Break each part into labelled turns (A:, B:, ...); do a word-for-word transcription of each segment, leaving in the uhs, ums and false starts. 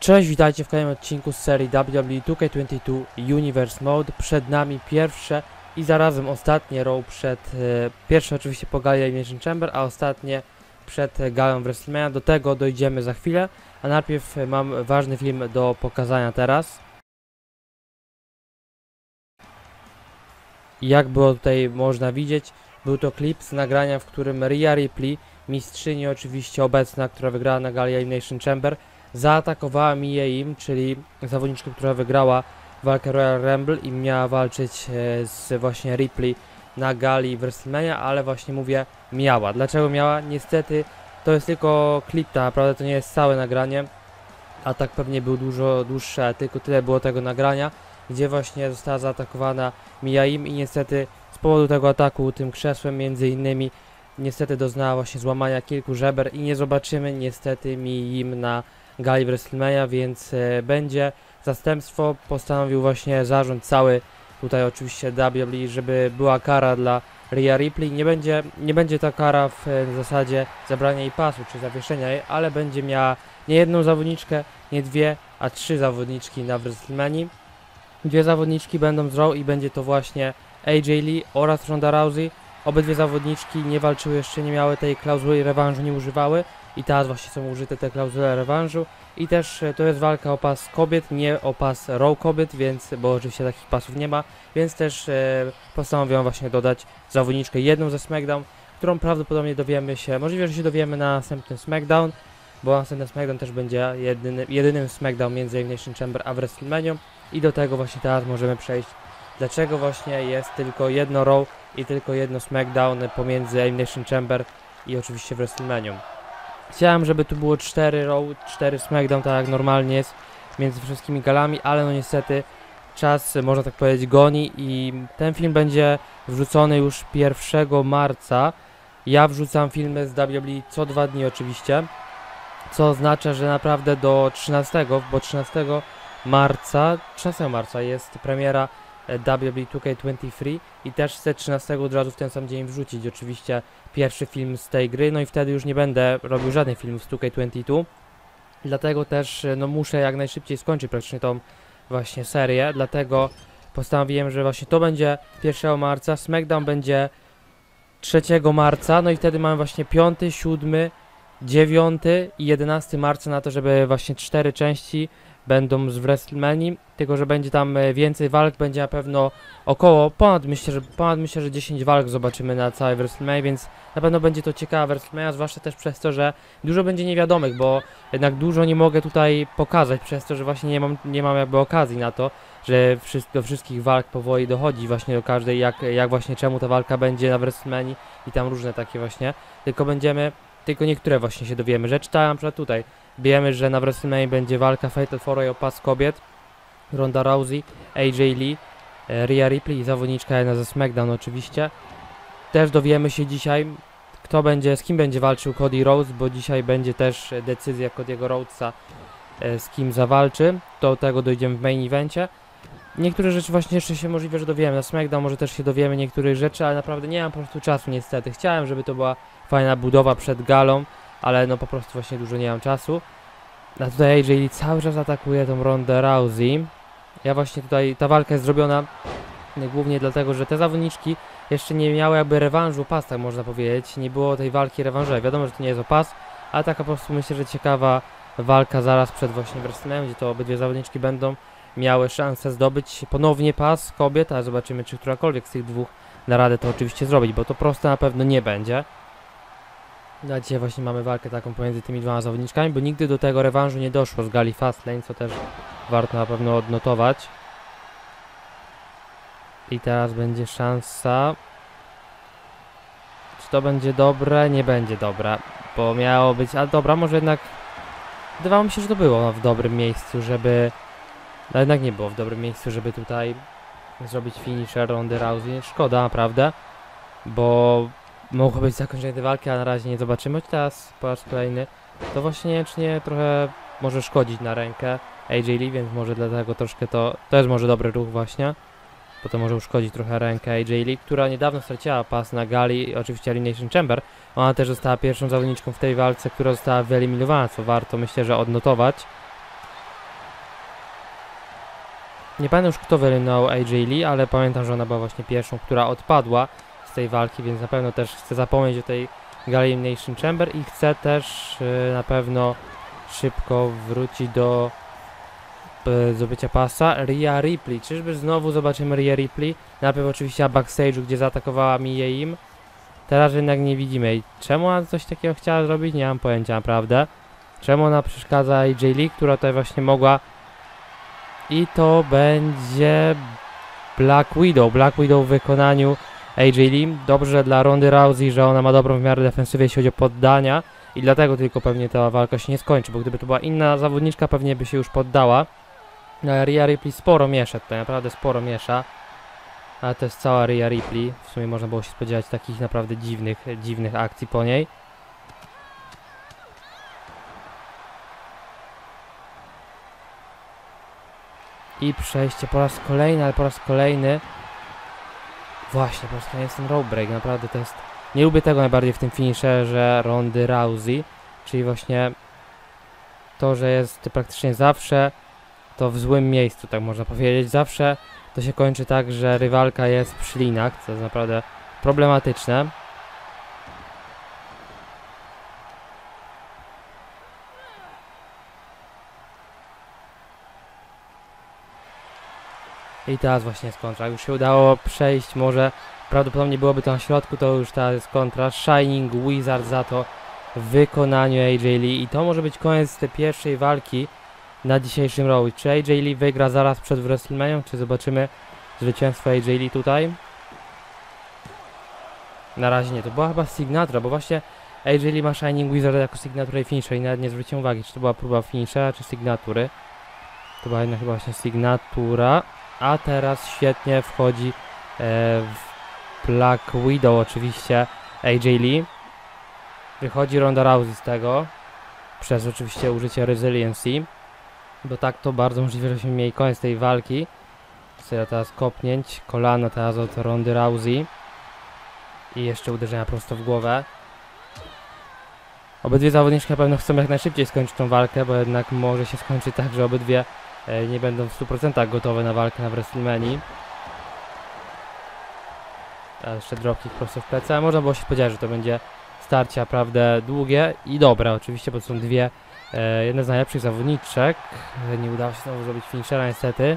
A: Cześć, witajcie w kolejnym odcinku z serii W W E dwa K dwadzieścia dwa Universe Mode. Przed nami pierwsze i zarazem ostatnie row przed... E, pierwsze oczywiście po gali Elimination Chamber, a ostatnie przed e, galą WrestleMania. Do tego dojdziemy za chwilę, a najpierw e, mam ważny film do pokazania teraz. Jak było tutaj można widzieć, był to klip z nagrania, w którym Rhea Ripley, mistrzyni oczywiście obecna, która wygrała na gali Elimination Chamber, zaatakowała Mię Yim, czyli zawodniczkę, która wygrała walkę Royal Rumble i miała walczyć e, z właśnie Ripley na gali WrestleMania, ale właśnie mówię miała. Dlaczego miała? Niestety to jest tylko klip, tak naprawdę to nie jest całe nagranie, a tak pewnie był dużo dłuższe, tylko tyle było tego nagrania, gdzie właśnie została zaatakowana Mię Yim i niestety z powodu tego ataku tym krzesłem między innymi niestety doznała właśnie złamania kilku żeber i nie zobaczymy niestety Mię Yim na gali WrestleMania, więc e, będzie zastępstwo. Postanowił właśnie zarząd cały tutaj oczywiście W W E, żeby była kara dla Rhea Ripley. Nie będzie, nie będzie ta kara w, w zasadzie zabrania jej pasu czy zawieszenia jej, ale będzie miała nie jedną zawodniczkę, nie dwie, a trzy zawodniczki na WrestleMania. Dwie zawodniczki będą z Raw i będzie to właśnie A J Lee oraz Ronda Rousey. Obydwie zawodniczki nie walczyły jeszcze, nie miały tej klauzuli rewanżu, nie używały. I teraz właśnie są użyte te klauzule rewanżu. I też e, to jest walka o pas kobiet, nie o pas Raw kobiet, więc, bo oczywiście takich pasów nie ma. Więc też e, postanowiono właśnie dodać zawodniczkę jedną ze SmackDown, którą prawdopodobnie dowiemy się, możliwe, że się dowiemy na następnym SmackDown, bo następny SmackDown też będzie jedyny, jedynym SmackDown między Elimination Chamber a WrestleMania. I do tego właśnie teraz możemy przejść, dlaczego właśnie jest tylko jedno Raw i tylko jedno SmackDown pomiędzy Elimination Chamber i oczywiście WrestleMania. Chciałem, żeby tu było cztery Raw, cztery SmackDown, tak jak normalnie jest między wszystkimi galami, ale no niestety czas, można tak powiedzieć, goni i ten film będzie wrzucony już pierwszego marca. Ja wrzucam filmy z W W E co dwa dni oczywiście, co oznacza, że naprawdę do trzynastego, bo trzynastego marca, trzynastego marca jest premiera W W E dwa K dwadzieścia trzy i też chcę trzynastego od razu w ten sam dzień wrzucić oczywiście pierwszy film z tej gry, no i wtedy już nie będę robił żadnych filmów z dwa K dwadzieścia dwa, dlatego też no muszę jak najszybciej skończyć praktycznie tą właśnie serię, dlatego postanowiłem, że właśnie to będzie pierwszego marca, SmackDown będzie trzeciego marca, no i wtedy mamy właśnie piąty, siódmy, dziewiąty i jedenasty marca na to, żeby właśnie cztery części będą z WrestleMania, tylko że będzie tam więcej walk, będzie na pewno około, ponad myślę, że ponad myślę, że dziesięć walk zobaczymy na całej WrestleMania, więc na pewno będzie to ciekawa WrestleMania, zwłaszcza też przez to, że dużo będzie niewiadomych, bo jednak dużo nie mogę tutaj pokazać, przez to, że właśnie nie mam, nie mam jakby okazji na to, że wszystko, do wszystkich walk powoli dochodzi właśnie do każdej, jak, jak właśnie czemu ta walka będzie na WrestleMania i tam różne takie właśnie, tylko będziemy, tylko niektóre właśnie się dowiemy, że czytałem na przykład tutaj. Wiemy, że na WrestleMania będzie walka Fatal four Way o pas kobiet, Ronda Rousey, A J Lee, e, Rhea Ripley i zawodniczka jedna ze SmackDown oczywiście. Też dowiemy się dzisiaj, kto będzie, z kim będzie walczył Cody Rhodes, bo dzisiaj będzie też decyzja Cody'ego Rhodesa, e, z kim zawalczy. Do tego dojdziemy w main evencie. Niektóre rzeczy właśnie jeszcze się możliwe, że dowiemy. Na SmackDown może też się dowiemy niektórych rzeczy, ale naprawdę nie mam po prostu czasu niestety. Chciałem, żeby to była fajna budowa przed galą, ale no po prostu właśnie dużo nie mam czasu. A tutaj A J Lee cały czas atakuje tą Rondę Rousey. Ja właśnie tutaj, ta walka jest zrobiona głównie dlatego, że te zawodniczki jeszcze nie miały jakby rewanżu o pas, tak można powiedzieć. Nie było tej walki rewanżowej. Wiadomo, że to nie jest o pas, ale taka po prostu myślę, że ciekawa walka zaraz przed właśnie WrestleMania, gdzie to obydwie zawodniczki będą miały szansę zdobyć ponownie pas kobiet, a zobaczymy, czy którakolwiek z tych dwóch da radę to oczywiście zrobić, bo to proste na pewno nie będzie. No dzisiaj właśnie mamy walkę taką pomiędzy tymi dwoma zawodniczkami, bo nigdy do tego rewanżu nie doszło z gali Fastlane, co też warto na pewno odnotować. I teraz będzie szansa. Czy to będzie dobre? Nie będzie dobre, bo miało być, ale dobra, może jednak wydawało mi się, że to było w dobrym miejscu, żeby, no jednak nie było w dobrym miejscu, żeby tutaj zrobić finisher Rondy Rousey. Szkoda naprawdę, bo mogło być zakończenie tej walki, a na razie nie zobaczymy. Teraz po raz kolejny to właśnie nie wiem, czy nie trochę może szkodzić na rękę A J Lee, więc może dlatego troszkę to, to jest może dobry ruch właśnie, bo to może uszkodzić trochę rękę A J Lee, która niedawno straciła pas na gali, oczywiście Elimination Chamber. Ona też została pierwszą zawodniczką w tej walce, która została wyeliminowana, co warto myślę, że odnotować. Nie pamiętam już, kto wyeliminował A J Lee, ale pamiętam, że ona była właśnie pierwszą, która odpadła z tej walki, więc na pewno też chcę zapomnieć o tej gali Elimination Chamber i chcę też yy, na pewno szybko wrócić do yy, zdobycia pasa. Rhea Ripley, czyżby znowu zobaczymy Rhea Ripley? Najpierw oczywiście na backstage'u, gdzie zaatakowała Mia Yim. Teraz jednak nie widzimy jej. Czemu ona coś takiego chciała zrobić? Nie mam pojęcia naprawdę. Czemu ona przeszkadza A J Lee, która tutaj właśnie mogła. I to będzie Black Widow. Black Widow w wykonaniu A J Lee. Dobrze dla Rondy Rousey, że ona ma dobrą w miarę defensywę, jeśli chodzi o poddania. I dlatego tylko pewnie ta walka się nie skończy, bo gdyby to była inna zawodniczka, pewnie by się już poddała. No, Rhea Ripley sporo miesza tutaj, naprawdę sporo miesza. Ale to jest cała Rhea Ripley. W sumie można było się spodziewać takich naprawdę dziwnych, dziwnych akcji po niej. I przejście po raz kolejny, ale po raz kolejny. Właśnie, po raz kolejny jest ten rope break. Naprawdę to jest... Nie lubię tego najbardziej w tym finisherze Rondy Rousey. Czyli właśnie to, że jest praktycznie zawsze to w złym miejscu, tak można powiedzieć. Zawsze to się kończy tak, że rywalka jest przy linach, co jest naprawdę problematyczne. I teraz właśnie jest kontra. Już się udało przejść, może prawdopodobnie byłoby to na środku, to już teraz jest kontra. Shining Wizard za to w wykonaniu A J Lee. I to może być koniec tej pierwszej walki na dzisiejszym Raw. Czy A J Lee wygra zaraz przed WrestleMania, czy zobaczymy zwycięstwo A J Lee tutaj? Na razie nie, to była chyba sygnatura, bo właśnie A J Lee ma Shining Wizard jako sygnaturę i finisher i nawet nie zwróciłem uwagi, czy to była próba finishera, czy sygnatury. To była jednak chyba właśnie sygnatura. A teraz świetnie wchodzi e, w Black Widow oczywiście A J Lee. Wychodzi Ronda Rousey z tego. Przez oczywiście użycie Resiliency. Bo tak to bardzo możliwe, żebyśmy mieli koniec tej walki. Seria teraz kopnięć. Kolana teraz od Rondy Rousey. I jeszcze uderzenia prosto w głowę. Obydwie zawodniczki na pewno chcą jak najszybciej skończyć tą walkę, bo jednak może się skończyć tak, że obydwie e, nie będą w stu procentach gotowe na walkę na WrestleManii. A jeszcze dropkick prosto w plecy, ale można było się spodziewać, że to będzie starcie naprawdę długie i dobre oczywiście, bo to są dwie e, jedne z najlepszych zawodniczek. E, nie udało się znowu zrobić finishera niestety.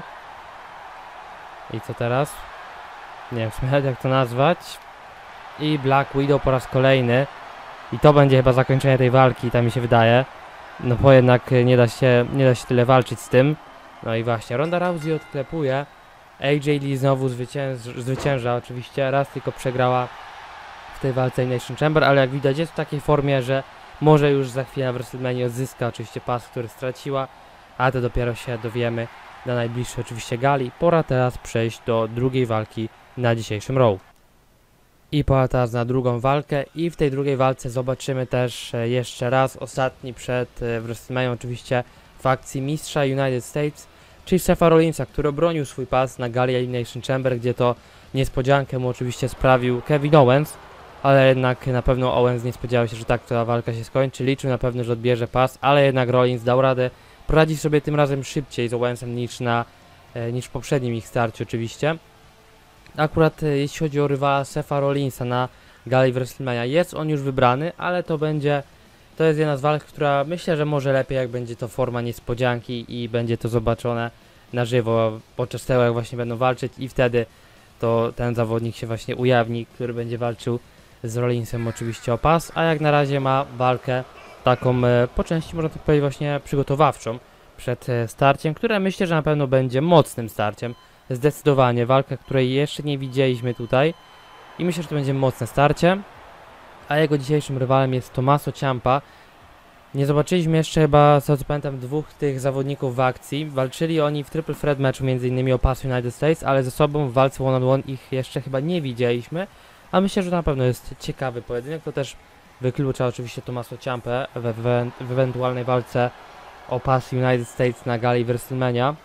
A: I co teraz? Nie wiem w sumie jak to nazwać. I Black Widow po raz kolejny. I to będzie chyba zakończenie tej walki, tak mi się wydaje. No bo jednak nie da się, nie da się tyle walczyć z tym. No i właśnie, Ronda Rousey odklepuje. A J Lee znowu zwycięż, zwycięża oczywiście. Raz tylko przegrała w tej walce Elimination Chamber, ale jak widać jest w takiej formie, że może już za chwilę na WrestleMania odzyska oczywiście pas, który straciła. A to dopiero się dowiemy na najbliższej oczywiście gali. Pora teraz przejść do drugiej walki na dzisiejszym Raw. I pora teraz na drugą walkę i w tej drugiej walce zobaczymy też e, jeszcze raz ostatni przed e, WrestleMania oczywiście w akcji mistrza United States, czyli Setha Rollinsa, który obronił swój pas na gali Elimination Chamber, gdzie to niespodziankę mu oczywiście sprawił Kevin Owens, ale jednak na pewno Owens nie spodziewał się, że tak ta walka się skończy, liczył na pewno, że odbierze pas, ale jednak Rollins dał radę poradzić sobie tym razem szybciej z Owensem niż, na, e, niż w poprzednim ich starciu oczywiście. Akurat e, jeśli chodzi o rywala Setha Rollinsa na gali WrestleMania, jest on już wybrany, ale to będzie, to jest jedna z walk, która myślę, że może lepiej jak będzie to forma niespodzianki i będzie to zobaczone na żywo podczas tego jak właśnie będą walczyć i wtedy to ten zawodnik się właśnie ujawni, który będzie walczył z Rollinsem oczywiście o pas, a jak na razie ma walkę taką e, po części można tak powiedzieć właśnie przygotowawczą przed e, starciem, które myślę, że na pewno będzie mocnym starciem. Zdecydowanie walka, której jeszcze nie widzieliśmy tutaj i myślę, że to będzie mocne starcie, a jego dzisiejszym rywalem jest Tommaso Ciampa. Nie zobaczyliśmy jeszcze chyba, co pamiętam, dwóch tych zawodników w akcji. Walczyli oni w Triple Threat meczu między innymi o pas United States, ale ze sobą w walce one on one ich jeszcze chyba nie widzieliśmy, a myślę, że to na pewno jest ciekawy pojedynek. To też wyklucza oczywiście Tommaso Ciampę w, w, w ewentualnej walce o pas United States na gali WrestleMania.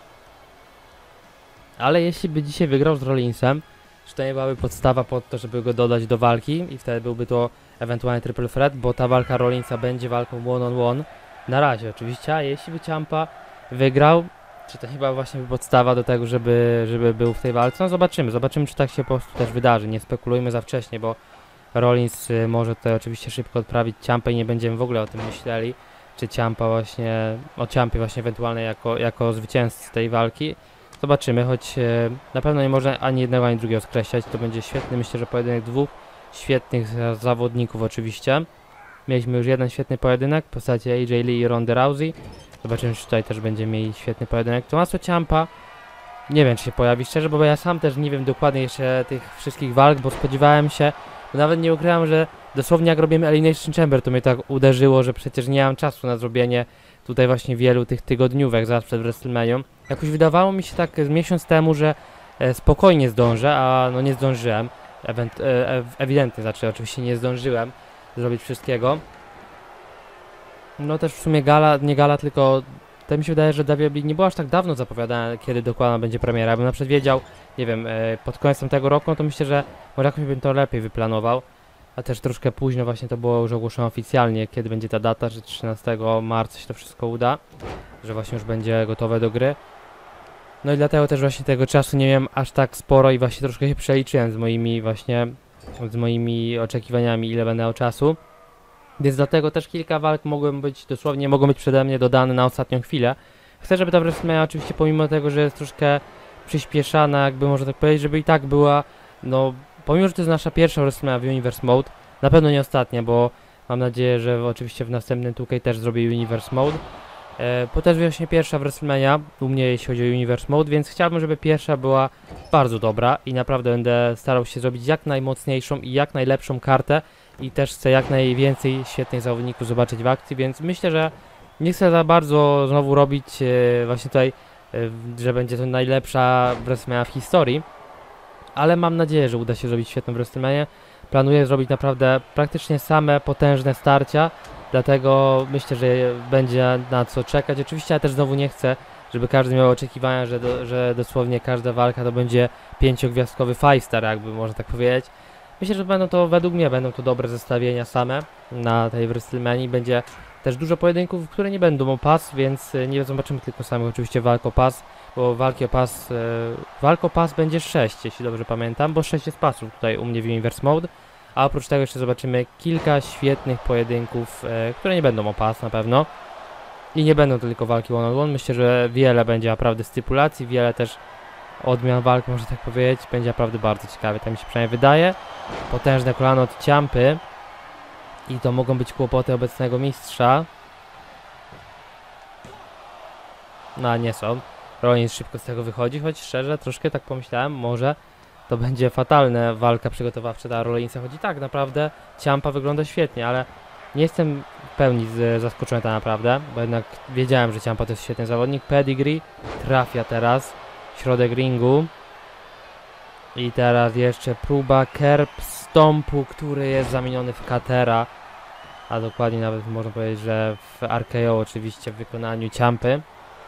A: Ale jeśli by dzisiaj wygrał z Rollinsem, czy to nie byłaby podstawa pod to, żeby go dodać do walki i wtedy byłby to ewentualnie triple threat, bo ta walka Rollinsa będzie walką one on one na razie oczywiście, a jeśli by Ciampa wygrał, czy to chyba właśnie podstawa do tego, żeby, żeby był w tej walce. No zobaczymy, zobaczymy czy tak się po prostu też wydarzy, nie spekulujmy za wcześnie, bo Rollins y, może tutaj oczywiście szybko odprawić Ciampę i nie będziemy w ogóle o tym myśleli, czy Ciampa właśnie, o Ciampie właśnie ewentualnie jako, jako zwycięzcy tej walki. Zobaczymy, choć y, na pewno nie można ani jednego, ani drugiego skreślać, to będzie świetny, myślę, że pojedynek dwóch świetnych zawodników oczywiście. Mieliśmy już jeden świetny pojedynek w postaci A J Lee i Ronda Rousey. Zobaczymy, czy tutaj też będziemy mieli świetny pojedynek. Tommaso Ciampa, nie wiem, czy się pojawi szczerze, bo ja sam też nie wiem dokładnie jeszcze tych wszystkich walk, bo spodziewałem się, bo nawet nie ukrywam, że dosłownie jak robimy Elimination Chamber, to mnie tak uderzyło, że przecież nie mam czasu na zrobienie tutaj właśnie wielu tych tygodniówek zaraz przed WrestleManią. Jakoś wydawało mi się tak z miesiąc temu, że e, spokojnie zdążę, a no nie zdążyłem. Ewent, e, ewidentnie, znaczy oczywiście nie zdążyłem zrobić wszystkiego. No też w sumie gala, nie gala, tylko to mi się wydaje, że W W E nie było aż tak dawno zapowiadane, kiedy dokładnie będzie premiera. Bym na przykład wiedział, nie wiem, e, pod koniec tego roku, no to myślę, że może jakoś bym to lepiej wyplanował. A też troszkę późno właśnie to było już ogłoszone oficjalnie, kiedy będzie ta data, że trzynastego marca się to wszystko uda, że właśnie już będzie gotowe do gry. No i dlatego też właśnie tego czasu nie miałem aż tak sporo i właśnie troszkę się przeliczyłem z moimi właśnie, z moimi oczekiwaniami, ile będę miał czasu. Więc dlatego też kilka walk mogłem być, dosłownie mogą być przede mnie dodane na ostatnią chwilę. Chcę, żeby ta WrestleMania oczywiście pomimo tego, że jest troszkę przyspieszana, jakby można tak powiedzieć, żeby i tak była, no pomimo, że to jest nasza pierwsza WrestleMania w Universe Mode, na pewno nie ostatnia, bo mam nadzieję, że oczywiście w następnym two K też zrobię Universe Mode. E, bo też właśnie pierwsza WrestleMania u mnie, jeśli chodzi o Universe Mode, więc chciałbym, żeby pierwsza była bardzo dobra i naprawdę będę starał się zrobić jak najmocniejszą i jak najlepszą kartę i też chcę jak najwięcej świetnych zawodników zobaczyć w akcji, więc myślę, że nie chcę za bardzo znowu robić e, właśnie tutaj, e, że będzie to najlepsza WrestleMania w historii, ale mam nadzieję, że uda się zrobić świetną WrestleManię. Planuję zrobić naprawdę praktycznie same potężne starcia, dlatego myślę, że będzie na co czekać. Oczywiście ja też znowu nie chcę, żeby każdy miał oczekiwania, że, do, że dosłownie każda walka to będzie pięciogwiazdkowy five star, jakby można tak powiedzieć. Myślę, że będą to, według mnie, będą to dobre zestawienia same na tej WrestleManii. Będzie też dużo pojedynków, które nie będą o pas, więc nie zobaczymy tylko samych oczywiście walk o pas, bo walki o pas, e, walk o pas będzie sześć, jeśli dobrze pamiętam, bo sześć jest pasów tutaj u mnie w Universe Mode, a oprócz tego jeszcze zobaczymy kilka świetnych pojedynków, e, które nie będą o pas na pewno i nie będą to tylko walki one on one. Myślę, że wiele będzie naprawdę stypulacji, wiele też odmian walk, można tak powiedzieć, będzie naprawdę bardzo ciekawe, tak mi się przynajmniej wydaje. Potężne kolano od Ciampy i to mogą być kłopoty obecnego mistrza. No, nie są. Rollins szybko z tego wychodzi, choć szczerze troszkę tak pomyślałem, może to będzie fatalna walka przygotowawcza dla Rollinsa, choć i tak naprawdę Ciampa wygląda świetnie, ale nie jestem w pełni z, zaskoczony tak naprawdę, bo jednak wiedziałem, że Ciampa to jest świetny zawodnik. Pedigree trafia teraz w środek ringu i teraz jeszcze próba curb stompu, który jest zamieniony w Cutera, a dokładnie nawet można powiedzieć, że w R K O oczywiście w wykonaniu Ciampy.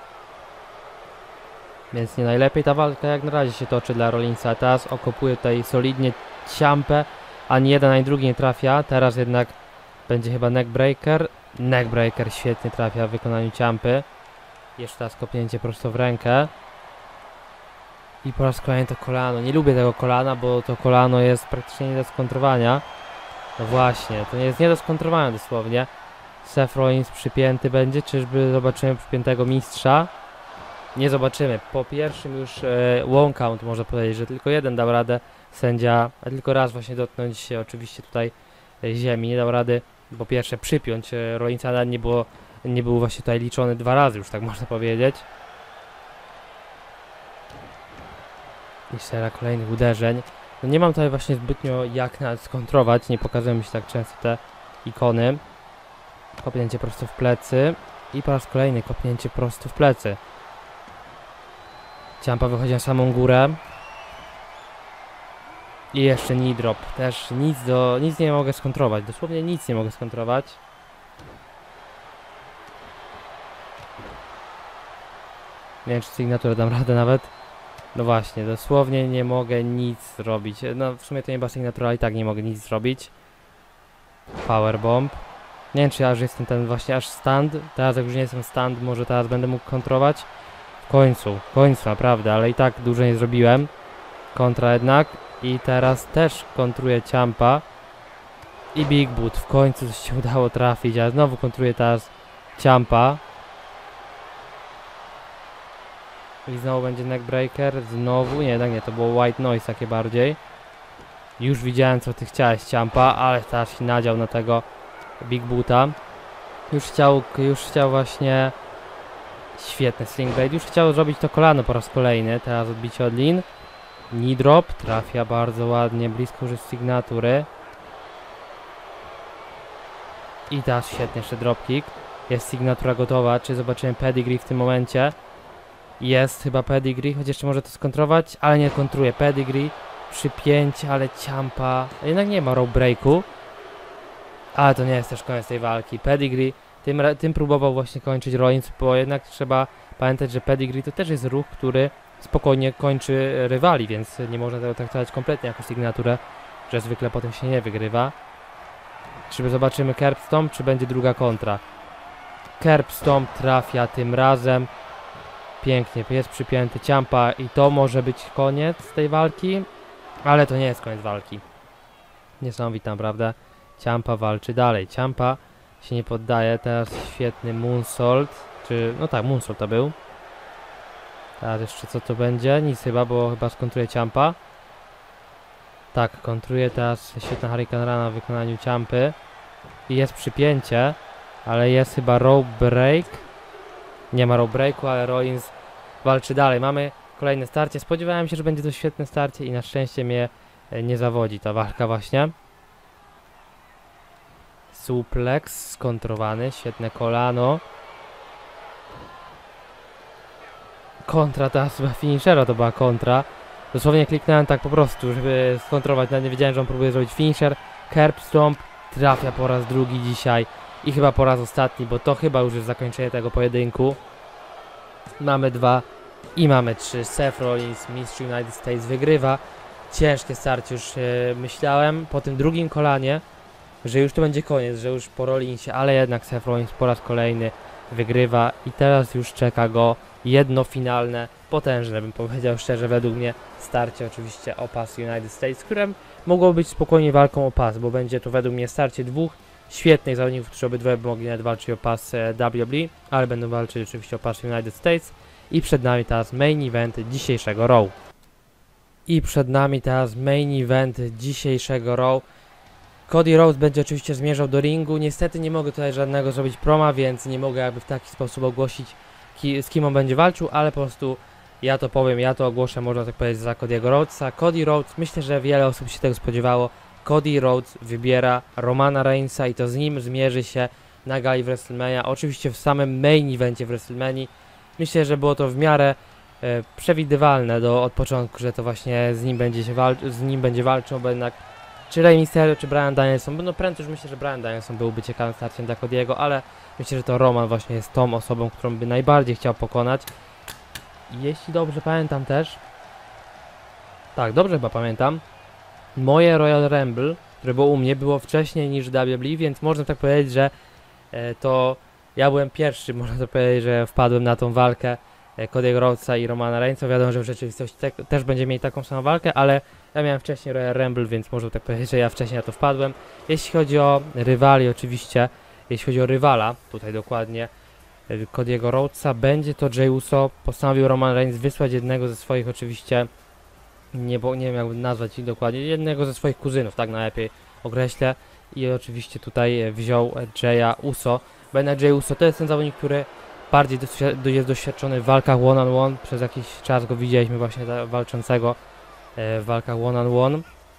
A: Więc nie najlepiej ta walka jak na razie się toczy dla Rollinsa. Teraz okopuje tutaj solidnie Ciampę, ani jeden, ani drugi nie trafia. Teraz jednak będzie chyba neckbreaker. Neckbreaker świetnie trafia w wykonaniu Ciampy. Jeszcze teraz kopnięcie prosto w rękę. I po raz kolejny to kolano. Nie lubię tego kolana, bo to kolano jest praktycznie nie do skontrowania. No właśnie, to nie jest nie do skontrowania dosłownie. Seth Rollins przypięty będzie, czyżby zobaczymy przypiętego mistrza? Nie zobaczymy. Po pierwszym już e, one count można powiedzieć, że tylko jeden dał radę sędzia, a tylko raz właśnie dotknąć się oczywiście tutaj e, ziemi. Nie dał rady po pierwsze przypiąć e, Rollinsa, ale nie było, nie był właśnie tutaj liczony dwa razy już, tak można powiedzieć. I seria kolejnych uderzeń. No nie mam tutaj właśnie zbytnio jak nawet skontrować, nie pokazują mi się tak często te ikony. Kopnięcie prosto w plecy i po raz kolejny kopnięcie prosto w plecy. Ciampa wychodzi na samą górę. I jeszcze knee drop. Też nic do, nic nie mogę skontrować. Dosłownie nic nie mogę skontrować. Nie wiem, czy sygnaturę dam radę nawet. No właśnie, dosłownie nie mogę nic zrobić. No w sumie to nie była sygnatura, ale i tak nie mogę nic zrobić. Powerbomb. Nie wiem, czy ja już jestem ten właśnie aż stand. Teraz jak już nie jestem stand, może teraz będę mógł kontrolować. W końcu, w końcu naprawdę, ale i tak dużo nie zrobiłem. Kontra jednak. I teraz też kontruje Ciampa. I Big Boot. W końcu coś się udało trafić, a znowu kontruje teraz Ciampa. I znowu będzie neckbreaker. Znowu, nie, jednak nie, to było white noise takie bardziej. Już widziałem, co ty chciałeś, Ciampa, ale teraz się nadział na tego Big Boota. Już chciał, już chciał właśnie... Świetny sling blade. Już chciał zrobić to kolano po raz kolejny. Teraz odbicie od lin. Knee drop. Trafia bardzo ładnie. Blisko już jest sygnatury. I teraz świetnie jeszcze dropkick. Jest sygnatura gotowa. Czy zobaczymy pedigree w tym momencie? Jest chyba pedigree. Choć jeszcze może to skontrować. Ale nie kontruje. Pedigree. Przypięcie, ale Ciampa. Jednak nie ma rope breaku. Ale to nie jest też koniec tej walki. Pedigree. Tym, tym próbował właśnie kończyć Rollins, bo jednak trzeba pamiętać, że pedigree to też jest ruch, który spokojnie kończy rywali, więc nie można tego traktować kompletnie jako sygnaturę, że zwykle potem się nie wygrywa. Czy zobaczymy Curb Stomp, czy będzie druga kontra? Curb Stomp trafia tym razem. Pięknie, jest przypięty Ciampa i to może być koniec tej walki, ale to nie jest koniec walki. Niesamowita, naprawdę. Ciampa walczy dalej. Ciampa się nie poddaje. Teraz świetny moonsault. Czy... no tak, moonsault to był. Teraz jeszcze co to będzie? Nic chyba, bo chyba skontruje Ciampa. Tak, kontruje teraz świetna Hurricane Rana w wykonaniu Ciampy. I jest przypięcie, ale jest chyba rope break. Nie ma rope breaku, ale Rollins walczy dalej. Mamy kolejne starcie. Spodziewałem się, że będzie to świetne starcie i na szczęście mnie nie zawodzi ta walka właśnie. Suplex skontrowany, świetne kolano. Kontra, teraz chyba finishera to była kontra. Dosłownie kliknąłem tak po prostu, żeby skontrować, nawet nie wiedziałem, że on próbuje zrobić finisher. Curb Stomp trafia po raz drugi dzisiaj i chyba po raz ostatni, bo to chyba już jest zakończenie tego pojedynku. Mamy dwa i mamy trzy. Seth Rollins, mistrz United States, wygrywa. Ciężkie starcie już yy, myślałem po tym drugim kolanie, że już to będzie koniec, że już po Rollinsie, ale jednak Seth Rollins po raz kolejny wygrywa i teraz już czeka go jedno finalne, potężne, bym powiedział szczerze, według mnie starcie oczywiście o pas United States, które mogło być spokojnie walką o pas, bo będzie to według mnie starcie dwóch świetnych zawodników, którzy obydwoje mogli nawet walczyć o pas W W E, ale będą walczyć oczywiście o pas United States i przed nami teraz main event dzisiejszego Raw. I przed nami teraz main event dzisiejszego Raw. Cody Rhodes będzie oczywiście zmierzał do ringu. Niestety nie mogę tutaj żadnego zrobić proma, więc nie mogę jakby w taki sposób ogłosić, ki z kim on będzie walczył, ale po prostu ja to powiem, ja to ogłoszę, można tak powiedzieć, za Cody'ego Rhodesa. Cody Rhodes, myślę, że wiele osób się tego spodziewało. Cody Rhodes wybiera Romana Reignsa i to z nim zmierzy się na gali w WrestleMania. Oczywiście w samym main evencie w WrestleMania. Myślę, że było to w miarę e, przewidywalne do, od początku, że to właśnie z nim będzie, się wal z nim będzie walczył, bo jednak czy Rey Mysterio, czy Bryan Danielson, no prędzej już myślę, że Bryan Danielson byłby ciekawym starciem dla Cody'ego, ale myślę, że to Roman właśnie jest tą osobą, którą by najbardziej chciał pokonać. I jeśli dobrze pamiętam też, tak, dobrze chyba pamiętam, moje Royal Rumble, które było u mnie, było wcześniej niż W W E, więc można tak powiedzieć, że e, to ja byłem pierwszy, można tak powiedzieć, że wpadłem na tą walkę e, Cody'ego Rhodesa i Romana Reignsa. Wiadomo, że w rzeczywistości te, też będzie mieli taką samą walkę, ale ja miałem wcześniej Royal Rumble, więc można tak powiedzieć, że ja wcześniej na to wpadłem. Jeśli chodzi o rywali oczywiście, jeśli chodzi o rywala, tutaj dokładnie e, Cody'ego Rhodesa, będzie to Jey Uso. Postanowił Roman Reigns wysłać jednego ze swoich oczywiście, nie, bo nie wiem jak nazwać ich dokładnie, jednego ze swoich kuzynów, tak najlepiej określę. I oczywiście tutaj wziął Jeya Uso. Bo jednak Jey Uso to jest ten zawodnik, który bardziej jest doświadczony w walkach one on one. Przez jakiś czas go widzieliśmy właśnie walczącego w walkach one on one.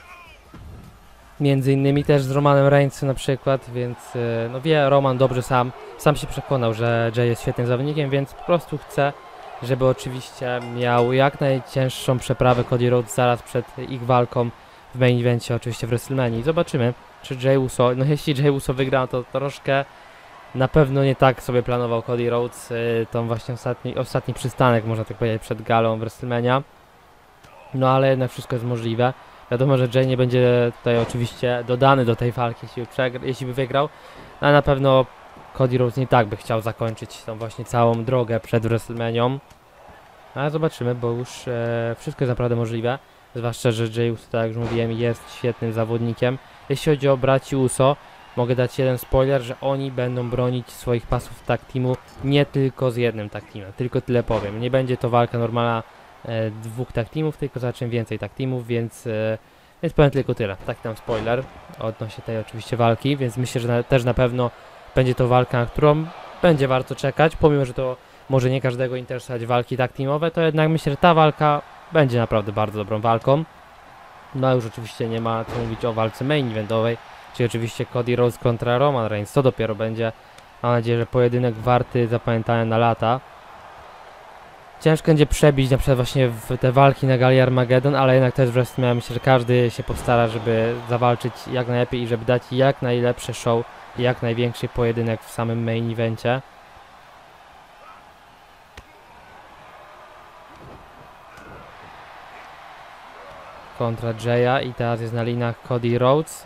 A: Między innymi też z Romanem Reignsem na przykład, więc no wie Roman dobrze sam, sam się przekonał, że Jey jest świetnym zawodnikiem, więc po prostu chce, żeby oczywiście miał jak najcięższą przeprawę Cody Rhodes zaraz przed ich walką w main evencie, oczywiście w WrestleMania. I zobaczymy, czy Jey Uso, no jeśli Jey Uso wygra, to troszkę na pewno nie tak sobie planował Cody Rhodes, yy, tą właśnie ostatni, ostatni przystanek, można tak powiedzieć, przed galą w WrestleMania. No ale jednak wszystko jest możliwe. Wiadomo, że Jey nie będzie tutaj oczywiście dodany do tej walki, jeśli, jeśli by wygrał, no, ale na pewno Cody Rhodes nie tak by chciał zakończyć tą właśnie całą drogę przed WrestleManią. Ale zobaczymy, bo już e, wszystko jest naprawdę możliwe. Zwłaszcza, że Jey Uso, tak jak już mówiłem, jest świetnym zawodnikiem. Jeśli chodzi o braci Uso, mogę dać jeden spoiler, że oni będą bronić swoich pasów tag teamu nie tylko z jednym tag teamem, tylko tyle powiem. Nie będzie to walka normalna e, dwóch tag teamów, tylko zacznie więcej tag teamów, więc, e, więc powiem tylko tyle. Tak tam spoiler odnośnie tej oczywiście walki, więc myślę, że na, też na pewno będzie to walka, na którą będzie warto czekać, pomimo, że to może nie każdego interesować walki tag teamowe, to jednak myślę, że ta walka będzie naprawdę bardzo dobrą walką. No a już oczywiście nie ma co mówić o walce main eventowej, czyli oczywiście Cody Rhodes kontra Roman Reigns. To dopiero będzie, mam nadzieję, że pojedynek warty zapamiętania na lata. Ciężko będzie przebić na przykład właśnie w te walki na gali Armageddon, ale jednak też wreszcie myślę, że każdy się postara, żeby zawalczyć jak najlepiej i żeby dać jak najlepsze show i jak największy pojedynek w samym main evencie. Kontra Jaya i teraz jest na linach Cody Rhodes.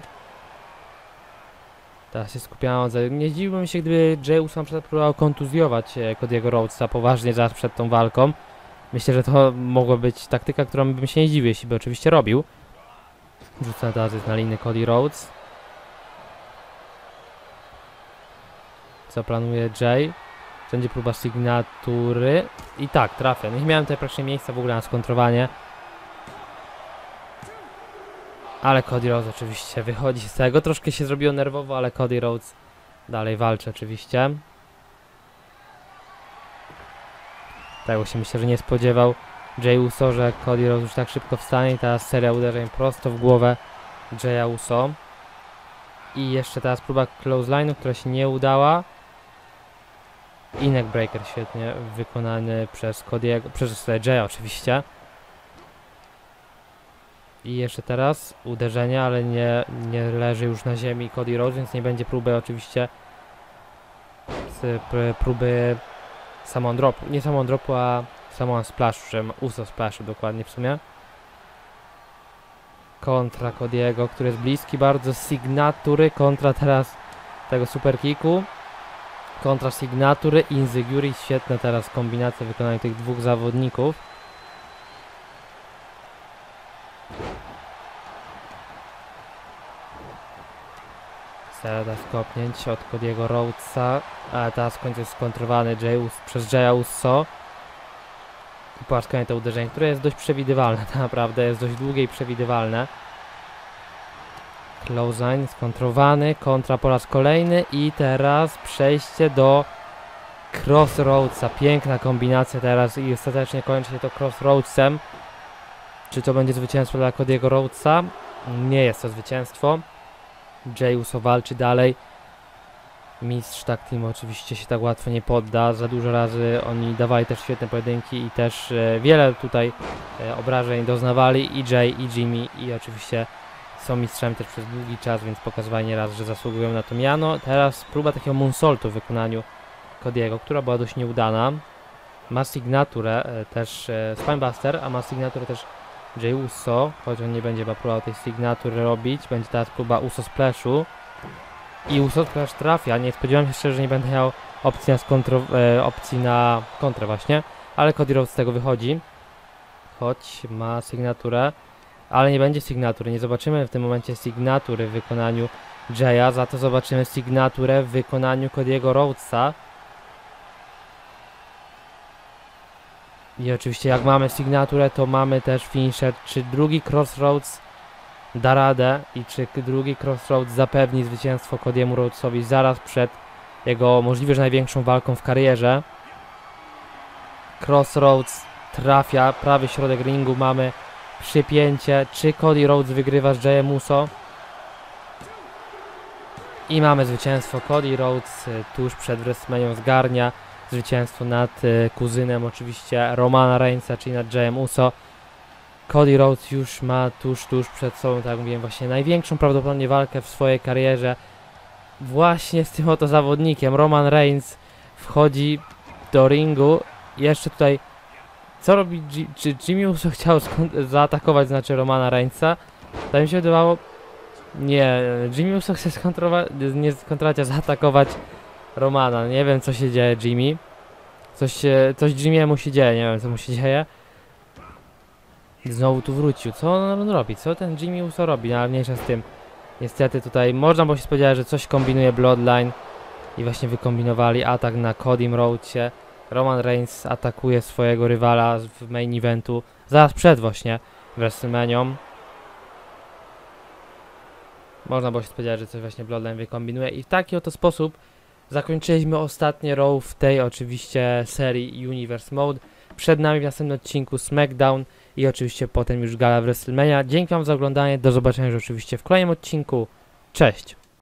A: Teraz się skupiałem, nie zdziwiłbym się, gdyby Jey Uso na przykład próbował kontuzjować e, Cody'ego Rhodesa poważnie zaraz przed tą walką. Myślę, że to mogła być taktyka, którą bym się nie zdziwił, jeśli by oczywiście robił. Rzucę teraz jest na liny Cody Rhodes. Co planuje Jay? Będzie próba sygnatury. I tak, trafia. Nie miałem tutaj praktycznie miejsca w ogóle na skontrowanie. Ale Cody Rhodes oczywiście wychodzi z tego. Troszkę się zrobiło nerwowo, ale Cody Rhodes dalej walczy oczywiście. Tego się myślę, że nie spodziewał Jey Uso, że Cody Rhodes już tak szybko wstanie i teraz seria uderzeń prosto w głowę Jeya Uso. I jeszcze teraz próba close line'u, która się nie udała. I neckbreaker świetnie wykonany przez Cody'ego, przez Jeya oczywiście. I jeszcze teraz uderzenie, ale nie, nie leży już na ziemi Cody Rhodes, więc nie będzie próby oczywiście z próby Samoan dropu, nie Samoan dropu, a Samoan splashu, że Uso splashu dokładnie w sumie. Kontra Cody'ego, który jest bliski bardzo sygnatury, kontra teraz tego super kicku. Kontra sygnatury, Inziguri, świetna teraz kombinacja wykonania tych dwóch zawodników. Teraz kopnięć od Cody'ego Rhodesa, ale teraz w końcu jest skontrowany Jey Uso, przez Jeya Uso. I po raz kolejny to uderzenie, które jest dość przewidywalne, to naprawdę jest dość długie i przewidywalne. Close line skontrowany, kontra po raz kolejny i teraz przejście do Crossroadsa. Piękna kombinacja teraz i ostatecznie kończy się to Crossroadsem. Czy to będzie zwycięstwo dla Cody'ego Rhodesa? Nie jest to zwycięstwo. Jey Uso walczy dalej. Mistrz tag team oczywiście się tak łatwo nie podda. Za dużo razy oni dawali też świetne pojedynki i też e, wiele tutaj e, obrażeń doznawali. I Jay, i Jimmy, i oczywiście są mistrzami też przez długi czas, więc pokazywali nieraz, że zasługują na to miano. Teraz próba takiego moonsaultu w wykonaniu Cody'ego, która była dość nieudana. Ma sygnaturę e, też e, Spinebuster, a ma sygnaturę też Jey Uso, choć on nie będzie chyba próbował tej sygnatury robić. Będzie teraz próba Uso splashu. I Uso splash trafia. Nie spodziewałem się szczerze, że nie będę miał opcji na, skontro, e, opcji na kontrę właśnie. Ale Cody Rhodes z tego wychodzi. Choć ma sygnaturę. Ale nie będzie sygnatury. Nie zobaczymy w tym momencie sygnatury w wykonaniu Jeya. Za to zobaczymy sygnaturę w wykonaniu Cody'ego Rhodesa. I oczywiście jak mamy sygnaturę, to mamy też finisher. Czy drugi Crossroads da radę i czy drugi Crossroads zapewni zwycięstwo Cody'emu Rhodesowi zaraz przed jego możliwie że największą walką w karierze. Crossroads trafia, prawy środek ringu, mamy przypięcie. Czy Cody Rhodes wygrywa z Jeyem Uso? I mamy zwycięstwo. Cody Rhodes y, tuż przed WrestleManią zgarnia zwycięstwo nad y, kuzynem oczywiście Romana Reignsa, czyli nad Jeyem Uso. Cody Rhodes już ma tuż, tuż przed sobą, tak jak mówiłem, właśnie największą prawdopodobnie walkę w swojej karierze. Właśnie z tym oto zawodnikiem. Roman Reigns wchodzi do ringu. Jeszcze tutaj, co robi, G czy Jimmy Uso chciał zaatakować, znaczy Romana Reignsa? To mi się wydawało, nie, Jimmy Uso chce skontrować, nie skontrować, a zaatakować Romana. Nie wiem, co się dzieje, Jimmy. Coś się, coś Jimmy'emu się dzieje, nie wiem co mu się dzieje. Znowu tu wrócił. Co on robi? Co ten Jimmy Uso robi? No, ale mniejsza z tym. Niestety tutaj można było się spodziewać, że coś kombinuje Bloodline. I właśnie wykombinowali atak na Codym Rhodesie. Roman Reigns atakuje swojego rywala w main eventu. Zaraz przed właśnie WrestleManią. Można było się spodziewać, że coś właśnie Bloodline wykombinuje. I w taki oto sposób zakończyliśmy ostatnie Raw w tej oczywiście serii Universe Mode. Przed nami w następnym odcinku SmackDown i oczywiście potem już gala WrestleMania. Dzięki wam za oglądanie, do zobaczenia już oczywiście w kolejnym odcinku. Cześć!